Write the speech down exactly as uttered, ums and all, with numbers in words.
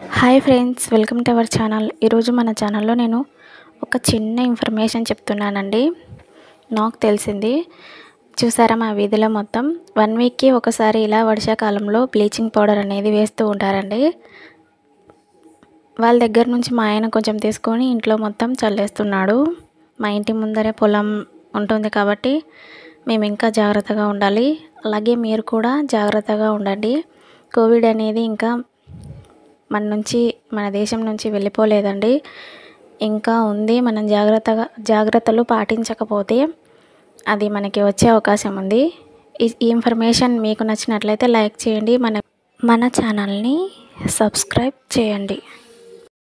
Hi friends, welcome to our channel. ఈరోజు మన ఛానల్లో నేను ఒక చిన్న ఇన్ఫర్మేషన్ చెప్తున్నానండి. నాకు తెలిసింది చూసారా, మా వీధిలో మొత్తం వన్ వీక్కి ఒకసారి ఇలా వర్షాకాలంలో బ్లీచింగ్ పౌడర్ అనేది వేస్తూ ఉంటారండి. వాళ్ళ దగ్గర నుంచి మా ఆయన కొంచెం తీసుకొని ఇంట్లో మొత్తం చల్లేస్తున్నాడు. మా ఇంటి ముందరే పొలం ఉంటుంది కాబట్టి మేము ఇంకా జాగ్రత్తగా ఉండాలి. అలాగే మీరు కూడా జాగ్రత్తగా ఉండండి. కోవిడ్ అనేది ఇంకా మన నుంచి మన దేశం నుంచి వెళ్ళిపోలేదండి, ఇంకా ఉంది. మనం జాగ్రత్తగా జాగ్రత్తలు పాటించకపోతే అది మనకి వచ్చే అవకాశం ఉంది. ఈ ఇన్ఫర్మేషన్ మీకు నచ్చినట్లయితే లైక్ చేయండి, మన మన ఛానల్ని సబ్స్క్రైబ్ చేయండి.